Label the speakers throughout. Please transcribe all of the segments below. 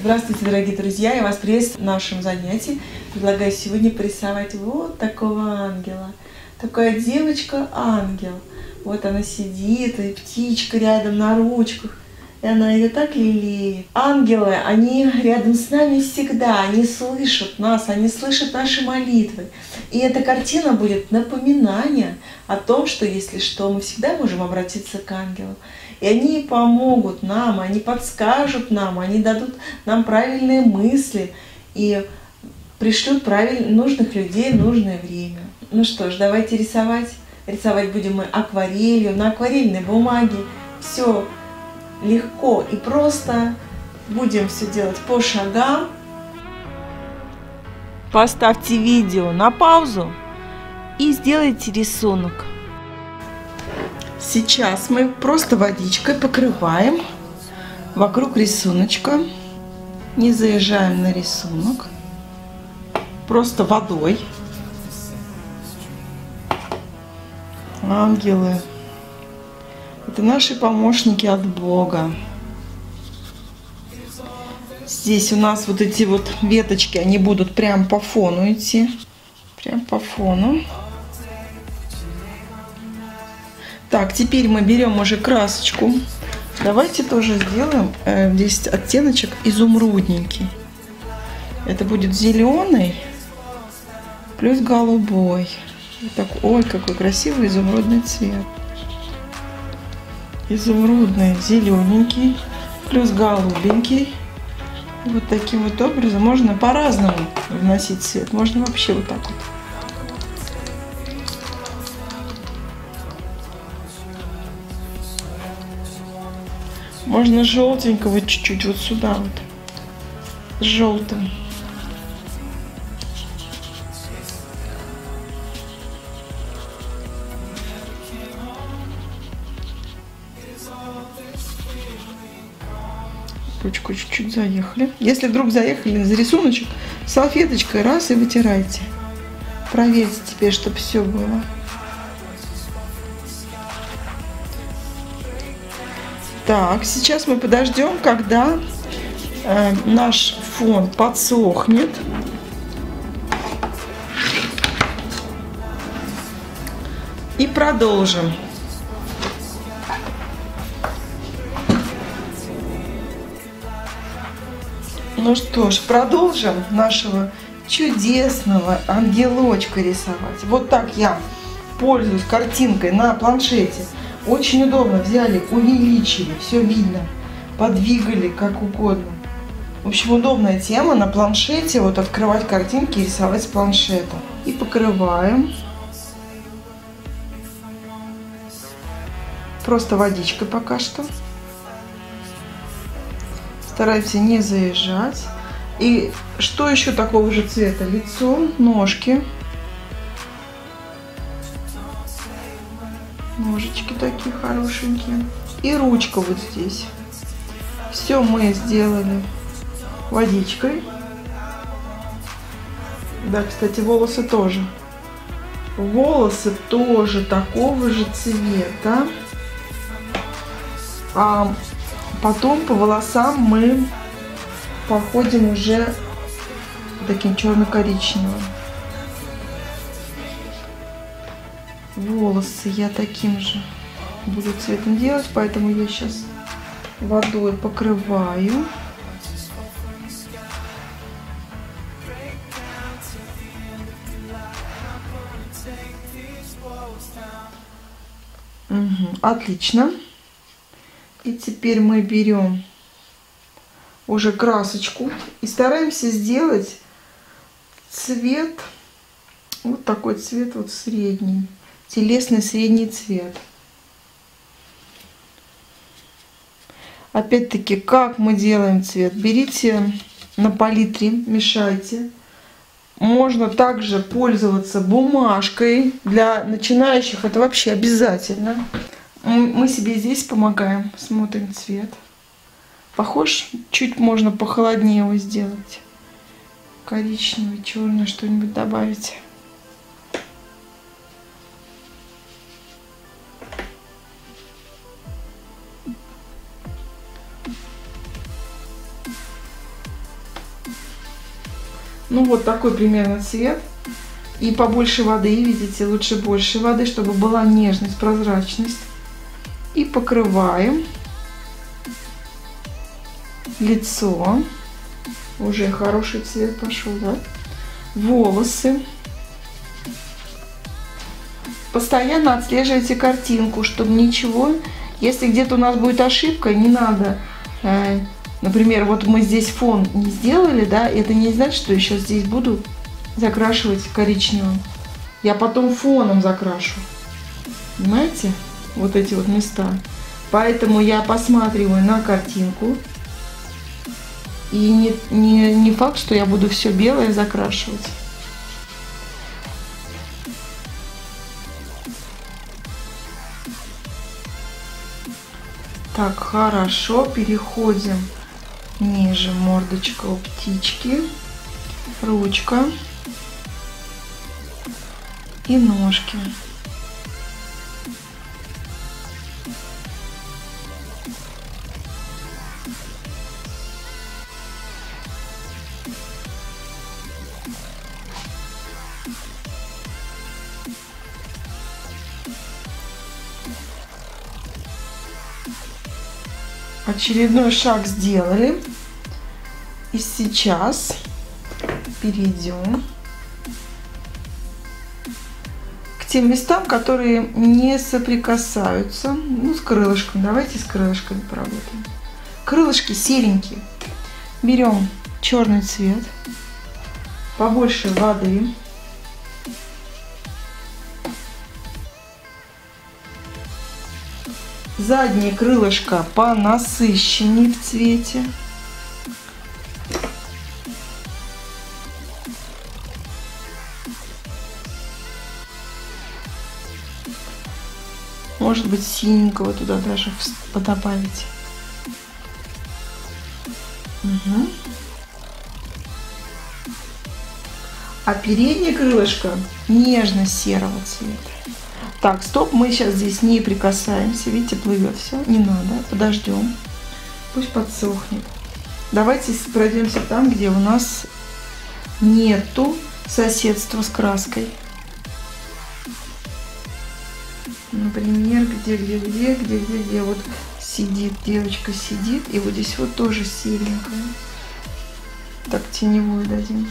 Speaker 1: Здравствуйте, дорогие друзья! Я вас приветствую в нашем занятии. Предлагаю сегодня порисовать вот такого ангела. Такая девочка-ангел. Вот она сидит, и птичка рядом на ручках. И она ее так лелеет. Ангелы, они рядом с нами всегда. Они слышат нас, они слышат наши молитвы. И эта картина будет напоминание о том, что если что, мы всегда можем обратиться к ангелу. И они помогут нам, они подскажут нам, они дадут нам правильные мысли и пришлют нужных людей в нужное время. Ну что ж, давайте рисовать. Рисовать будем мы акварелью, на акварельной бумаге. Все легко и просто. Будем все делать по шагам. Поставьте видео на паузу и сделайте рисунок. Сейчас мы просто водичкой покрываем вокруг рисуночка. Не заезжаем на рисунок. Просто водой. Ангелы. Это наши помощники от Бога. Здесь у нас вот эти вот веточки, они будут прям по фону идти. Прям по фону. Так, теперь мы берем уже красочку. Давайте тоже сделаем здесь оттеночек изумрудненький. Это будет зеленый плюс голубой. Вот так, ой, какой красивый изумрудный цвет. Изумрудный, зелененький плюс голубенький. Вот таким вот образом можно по-разному вносить цвет. Можно вообще вот так вот. Можно желтенького чуть-чуть вот сюда вот. С желтым. Ручку чуть-чуть заехали. Если вдруг заехали за рисуночек, салфеточкой раз и вытирайте. Проверьте теперь, чтобы все было. Так, сейчас мы подождем, когда наш фон подсохнет. И продолжим. Ну что ж, продолжим нашего чудесного ангелочка рисовать. Вот так я пользуюсь картинкой на планшете. Очень удобно. Взяли, увеличили, все видно. Подвигали как угодно. В общем, удобная тема на планшете. Вот открывать картинки и рисовать с планшета. И покрываем. Просто водичкой пока что. Стараемся не заезжать. И что еще такого же цвета? Лицо, ножки. Ножички такие хорошенькие. И ручка вот здесь. Все мы сделали водичкой. Да, кстати, волосы тоже. Волосы тоже такого же цвета. А потом по волосам мы походим уже таким черно-коричневым. Волосы я таким же буду цветом делать, поэтому я сейчас водой покрываю. Угу, отлично. И теперь мы берем уже красочку и стараемся сделать цвет, вот такой цвет вот средний. Телесный средний цвет. Опять-таки, как мы делаем цвет? Берите на палитре, мешайте. Можно также пользоваться бумажкой. Для начинающих это вообще обязательно. Мы себе здесь помогаем. Смотрим цвет. Похож? Чуть можно похолоднее его сделать. Коричневый, черный, что-нибудь добавить. Ну вот такой примерно цвет. И побольше воды, видите, лучше больше воды, чтобы была нежность, прозрачность. И покрываем лицо. Уже хороший цвет пошел, да? Волосы. Постоянно отслеживайте картинку, чтобы ничего, если где-то у нас будет ошибка, не надо. Например, вот мы здесь фон не сделали, да, это не значит, что я сейчас здесь буду закрашивать коричневым. Я потом фоном закрашу. Понимаете? Вот эти вот места. Поэтому я посматриваю на картинку. И не факт, что я буду все белое закрашивать. Так, хорошо. Переходим ниже. Мордочка у птички. Ручка. И ножки. Очередной шаг сделали. И сейчас перейдем к тем местам, которые не соприкасаются. Ну, с крылышком. Давайте с крылышками поработаем. Крылышки серенькие. Берем черный цвет. Побольше воды. Заднее крылышко понасыщеннее в цвете. Может быть, синенького туда даже добавить. Угу. А переднее крылышко нежно-серого цвета. Так, стоп, мы сейчас здесь не прикасаемся. Видите, плывет все. Не надо. Подождем. Пусть подсохнет. Давайте пройдемся там, где у нас нету соседства с краской. Например, где вот сидит, девочка сидит. И вот здесь вот тоже серенькая. Так, теневую дадим.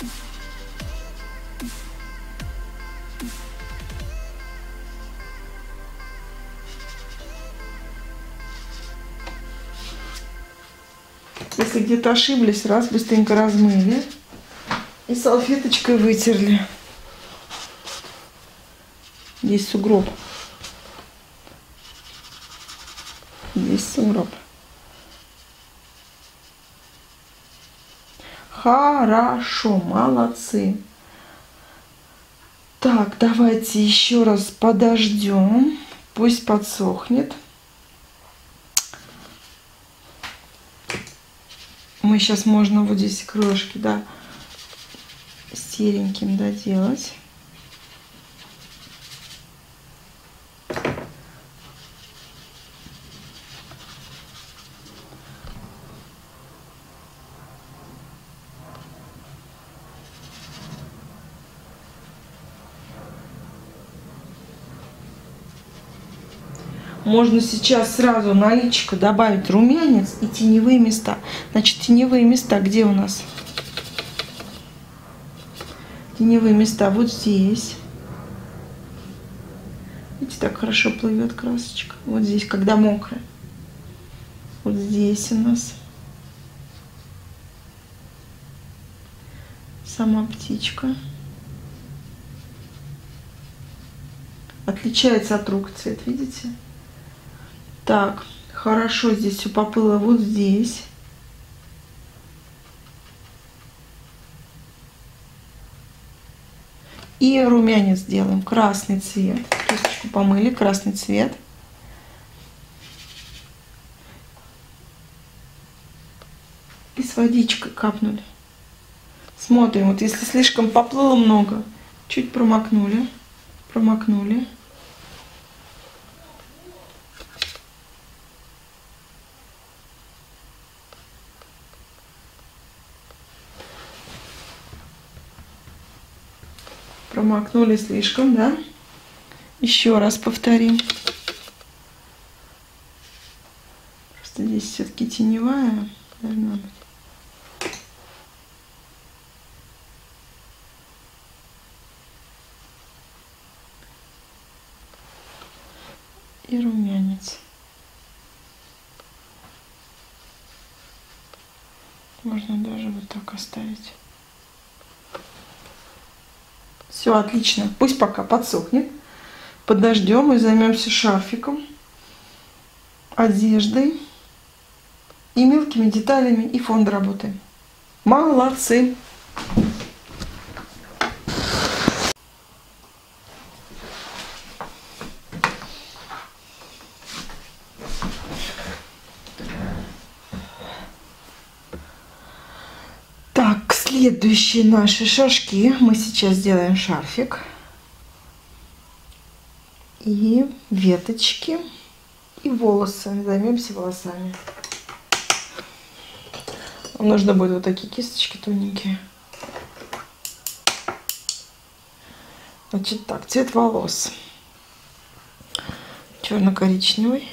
Speaker 1: Если где-то ошиблись, раз быстренько размыли и салфеточкой вытерли. Здесь сугроб. Здесь сугроб. Хорошо, молодцы. Так, давайте еще раз подождем. Пусть подсохнет. Мы сейчас можно вот здесь крылышки, да, сереньким доделать. Можно сейчас сразу на личико добавить румянец и теневые места. Значит, теневые места где у нас? Теневые места вот здесь. Видите, так хорошо плывет красочка. Вот здесь, когда мокрая. Вот здесь у нас сама птичка. Отличается от рук цвет, видите? Так, хорошо здесь все поплыло вот здесь. И румянец делаем. Красный цвет. Кисточку помыли, красный цвет. И с водичкой капнули. Смотрим, вот если слишком поплыло много, чуть промокнули. Промокнули. Промокнули слишком, да? Еще раз повторим. Просто здесь все-таки теневая должна быть. И румянец. Можно даже вот так оставить. Все отлично. Пусть пока подсохнет. Подождем и займемся шарфиком, одеждой и мелкими деталями, и фон доработаем. Молодцы! Так, следующие наши шажки. Мы сейчас сделаем шарфик и веточки, и волосы. Займемся волосами. Нам нужно будет вот такие кисточки тоненькие. Значит так, цвет волос. Черно-коричневый.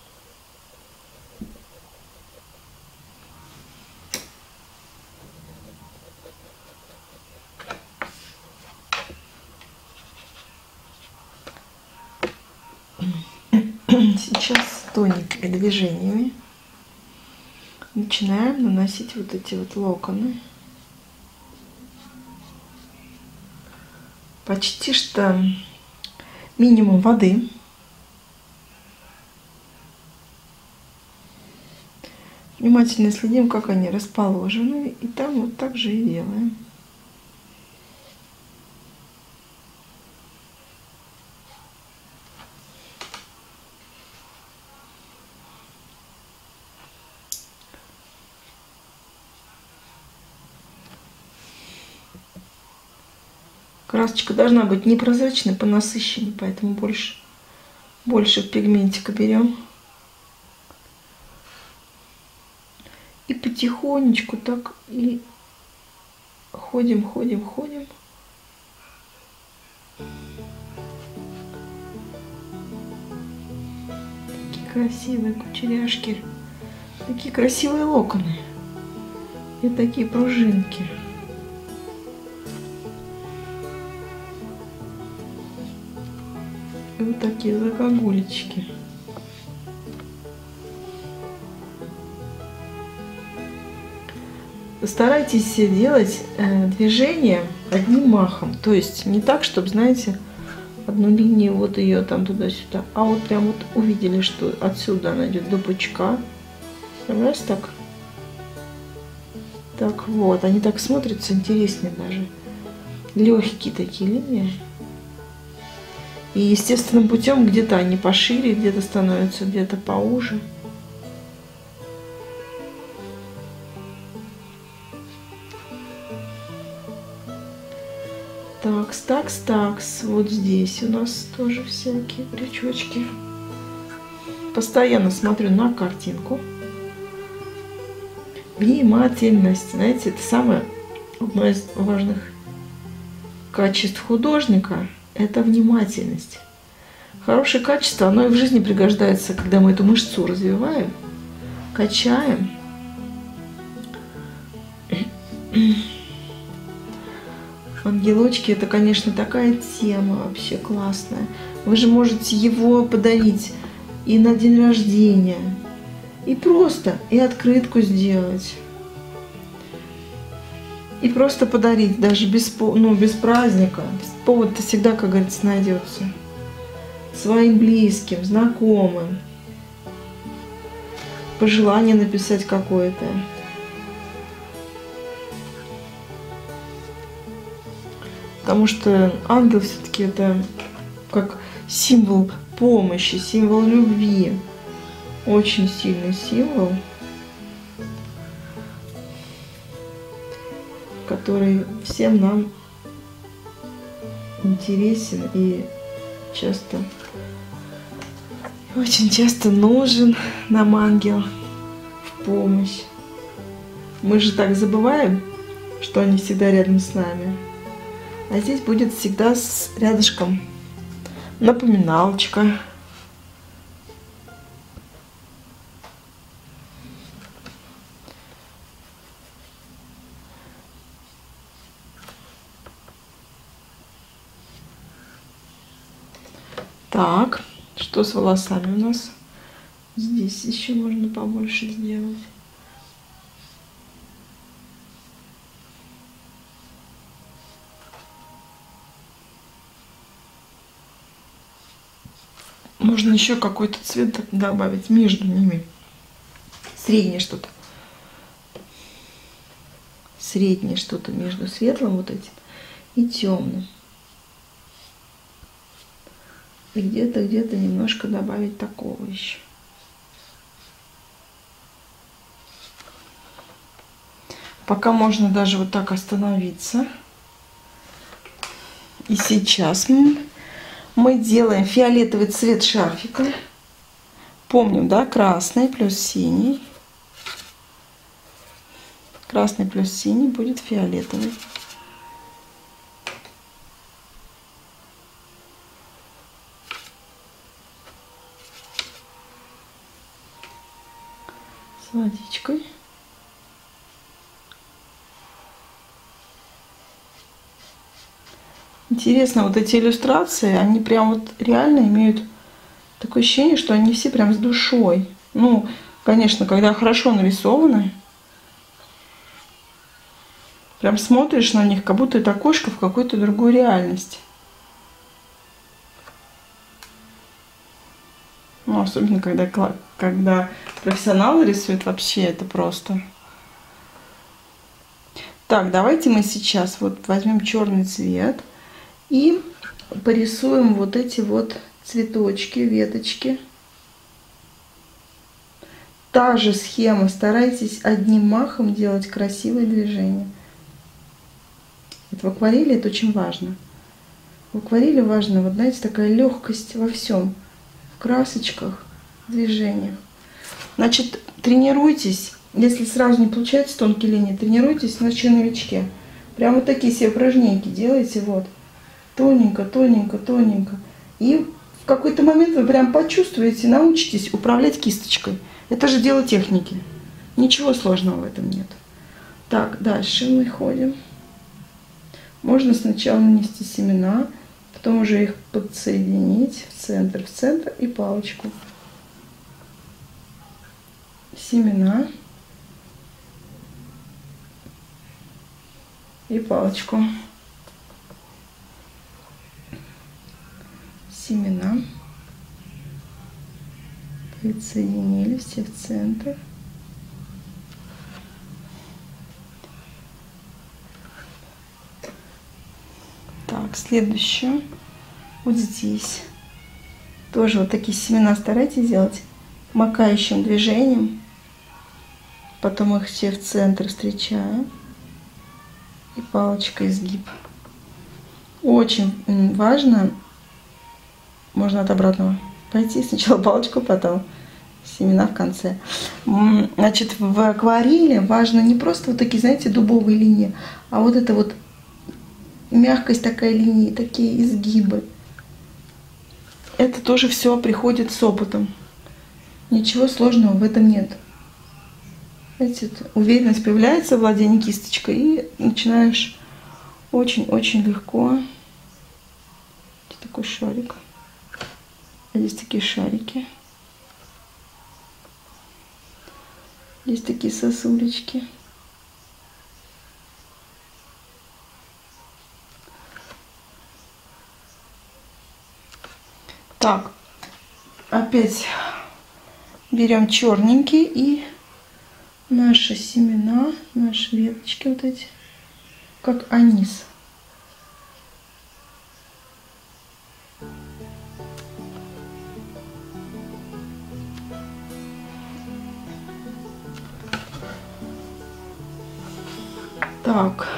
Speaker 1: Сейчас тоненькими движениями начинаем наносить вот эти вот локоны. Почти что минимум воды. Внимательно следим, как они расположены, и там вот так же и делаем. Красочка должна быть непрозрачной, понасыщенней, поэтому больше пигментика берем. И потихонечку так и ходим. Такие красивые кучеряшки, такие красивые локоны и такие пружинки. И вот такие загогулечки. Старайтесь делать движение одним махом. То есть не так, чтобы, знаете, одну линию, вот ее там туда-сюда. А вот прям вот увидели, что отсюда она идет до пучка. Раз так. Так вот, они так смотрятся интереснее даже. Легкие такие линии. И естественным путем где-то они пошире, где-то становятся, где-то поуже. Такс. Вот здесь у нас тоже всякие крючочки. Постоянно смотрю на картинку. Внимательность. Знаете, это самое одно из важных качеств художника. Это внимательность. Хорошее качество, оно и в жизни пригождается, когда мы эту мышцу развиваем, качаем. Ангелочки, это, конечно, такая тема вообще классная. Вы же можете его подарить и на день рождения, и просто, и открытку сделать. И просто подарить, даже без праздника. Повод-то всегда, как говорится, найдется. Своим близким, знакомым. Пожелание написать какое-то. Потому что ангел все-таки это как символ помощи, символ любви. Очень сильный символ, который всем нам интересен и очень часто нужен нам ангел в помощь. Мы же так забываем, что они всегда рядом с нами. А здесь будет всегда рядышком напоминалочка. Так, что с волосами у нас? Здесь еще можно побольше сделать. Можно еще какой-то цвет добавить между ними. Среднее что-то. Среднее что-то между светлым вот этим и темным. И где-то немножко добавить такого еще. Пока можно даже вот так остановиться. И сейчас мы делаем фиолетовый цвет шарфика. Помним, да, красный плюс синий. Красный плюс синий будет фиолетовый. С водичкой. Интересно, вот эти иллюстрации, они прям вот реально имеют такое ощущение, что они все прям с душой. Ну, конечно, когда хорошо нарисованы, прям смотришь на них, как будто это окошко в какой-то другой реальности. Ну, особенно, когда профессионалы рисуют, вообще это просто. Так, давайте мы сейчас вот возьмем черный цвет и порисуем вот эти вот цветочки, веточки. Та же схема, старайтесь одним махом делать красивые движения. Вот в акварели это очень важно. В акварели важно, вот знаете, такая легкость во всем. В красочках, в движениях. Значит, тренируйтесь. Если сразу не получается тонкие линии, тренируйтесь на черновичке. Прям вот такие себе упражнения делайте. Вот. Тоненько, тоненько, тоненько. И в какой-то момент вы прям почувствуете, научитесь управлять кисточкой. Это же дело техники. Ничего сложного в этом нет. Так, дальше мы ходим. Можно сначала нанести семена, потом уже их подсоединить в центр и палочку. Семена и палочку. Семена присоединили все в центр. Так, следующее. Вот здесь. Тоже вот такие семена старайтесь делать макающим движением. Потом их все в центр встречаем. И палочка изгиб. Очень важно, можно от обратного пойти. Сначала палочку, потом семена в конце. Значит, в акварели важно не просто вот такие, знаете, дубовые линии, а вот это вот мягкость такая линии, такие изгибы. Это тоже все приходит с опытом. Ничего сложного в этом нет. Знаете, уверенность появляется в владении кисточкой, и начинаешь очень-очень легко. Здесь такой шарик. А здесь такие шарики. Здесь такие сосулечки. Так, опять берем черненький и наши семена, наши веточки вот эти, как анис. Так,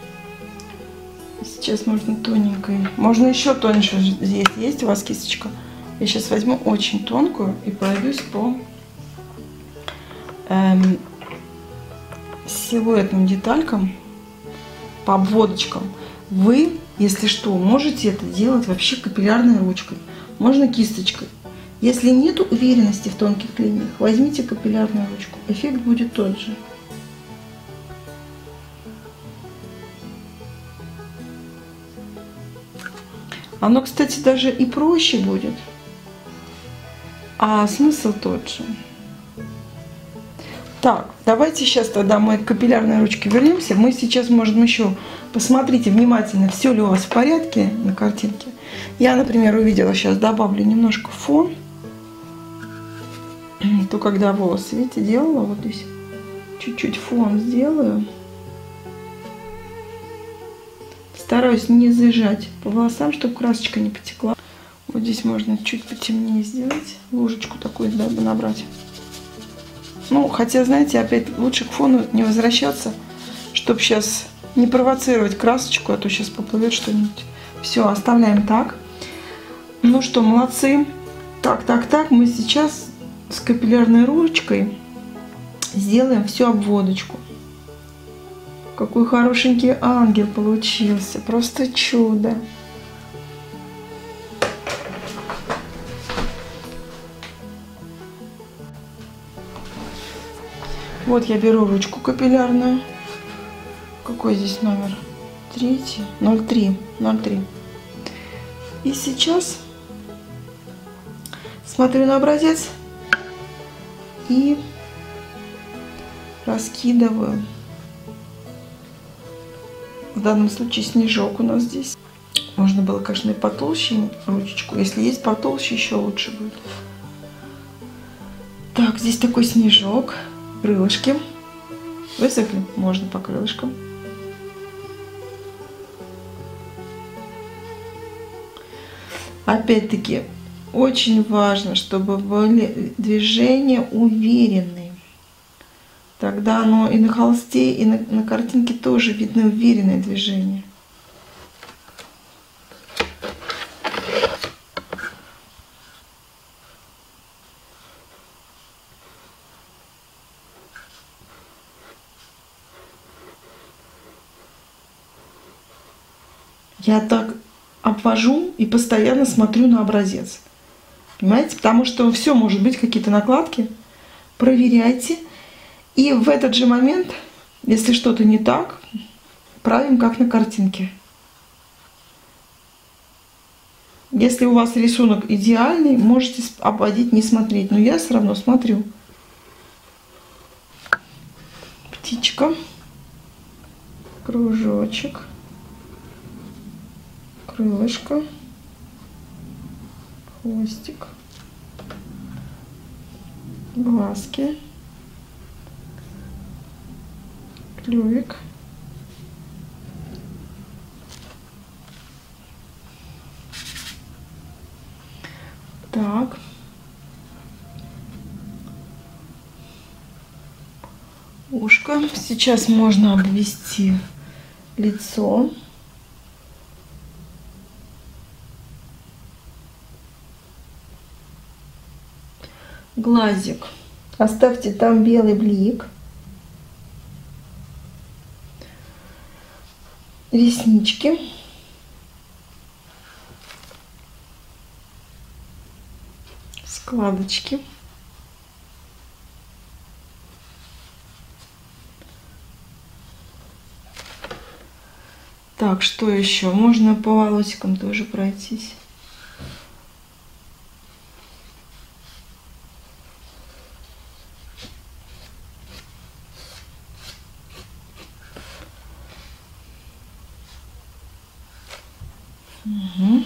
Speaker 1: сейчас можно тоненькой, можно еще тоньше, здесь есть у вас кисточка. Я сейчас возьму очень тонкую и пройдусь по силуэтным деталькам, по обводочкам. Вы Если что, можете это делать вообще капиллярной ручкой. Можно кисточкой. Если нет уверенности в тонких линиях, возьмите капиллярную ручку. Эффект будет тот же. Оно, кстати, даже и проще будет. А смысл тот же. Так, давайте сейчас тогда мы к капиллярной ручке вернемся. Мы сейчас можем еще посмотрите внимательно, все ли у вас в порядке на картинке. Я, например, увидела, сейчас добавлю немножко фон. То когда волосы, видите, делала вот здесь. Чуть-чуть фон сделаю. Стараюсь не заезжать по волосам, чтобы красочка не потекла. Вот здесь можно чуть потемнее сделать. Ложечку такую, дабы набрать. Ну, хотя, знаете, опять лучше к фону не возвращаться, чтобы сейчас не провоцировать красочку, а то сейчас поплывет что-нибудь. Все, оставляем так. Ну что, молодцы. Так, мы сейчас с капиллярной ручкой сделаем всю обводочку. Какой хорошенький ангел получился. Просто чудо. Вот я беру ручку капиллярную. Какой здесь номер? 03. И сейчас смотрю на образец и раскидываю. В данном случае снежок у нас здесь. Можно было, конечно, и потолще ручечку. Если есть потолще, еще лучше будет. Так, здесь такой снежок. Крылышки. Высохли? Можно по крылышкам. Опять-таки, очень важно, чтобы были движения уверенные. Тогда оно и на холсте, и на картинке тоже видны уверенные движения. Я так обвожу и постоянно смотрю на образец. Понимаете? Потому что все может быть, какие-то накладки. Проверяйте. И в этот же момент, если что-то не так, правим как на картинке. Если у вас рисунок идеальный, можете обводить, не смотреть. Но я все равно смотрю. Птичка. Кружочек. Крылышко. Хвостик. Глазки. Клювик. Так. Ушко. Сейчас можно обвести лицо. Глазик. Оставьте там белый блик. Реснички. Складочки. Так, что еще? Можно по волосикам тоже пройтись. Угу.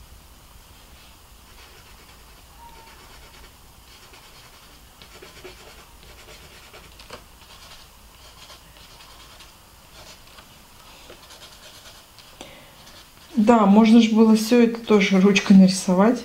Speaker 1: Да, можно же было все это тоже ручкой нарисовать.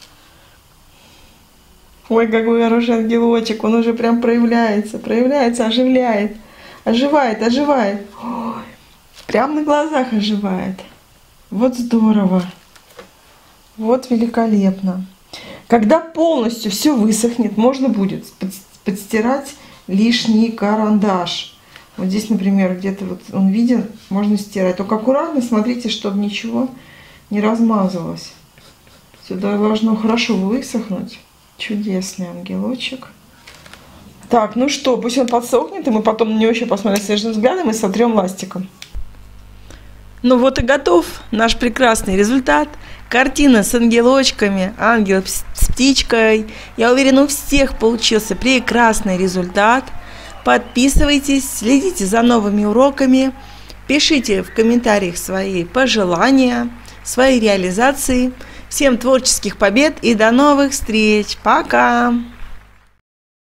Speaker 1: Ой, какой хороший ангелочек, он уже прям проявляется, оживляет, оживает. Ой, прям на глазах оживает. Вот здорово. Вот великолепно. Когда полностью все высохнет, можно будет подстирать лишний карандаш. Вот здесь, например, где-то вот он виден, можно стирать. Только аккуратно смотрите, чтобы ничего не размазалось. Сюда должно хорошо высохнуть. Чудесный ангелочек. Так, ну что, пусть он подсохнет, и мы потом на него еще посмотрим свежим взглядом и сотрем ластиком. Ну вот и готов наш прекрасный результат. Картина с ангелочками, ангел с птичкой. Я уверена, у всех получился прекрасный результат. Подписывайтесь, следите за новыми уроками, пишите в комментариях свои пожелания, свои реализации. Всем творческих побед и до новых встреч. Пока!